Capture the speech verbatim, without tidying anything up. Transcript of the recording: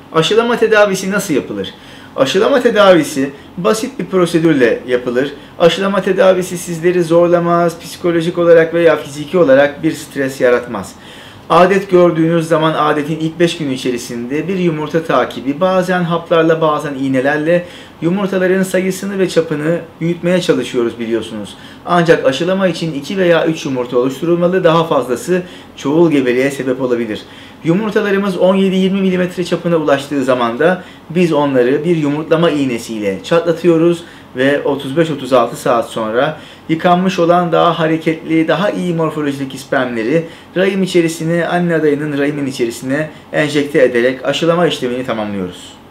Aşılama tedavisi nasıl yapılır? Aşılama tedavisi basit bir prosedürle yapılır. Aşılama tedavisi sizleri zorlamaz, psikolojik olarak veya fiziki olarak bir stres yaratmaz. Adet gördüğünüz zaman adetin ilk beş günü içerisinde bir yumurta takibi, bazen haplarla bazen iğnelerle yumurtaların sayısını ve çapını büyütmeye çalışıyoruz biliyorsunuz. Ancak aşılama için iki veya üç yumurta oluşturulmalı, daha fazlası çoğul gebeliğe sebep olabilir. Yumurtalarımız on yedi yirmi milimetre çapına ulaştığı zaman da biz onları bir yumurtlama iğnesiyle çatlatıyoruz ve otuz beş otuz altı saat sonra yıkanmış olan daha hareketli, daha iyi morfolojideki spermleri rahim içerisine, anne adayının rahimin içerisine enjekte ederek aşılama işlemini tamamlıyoruz.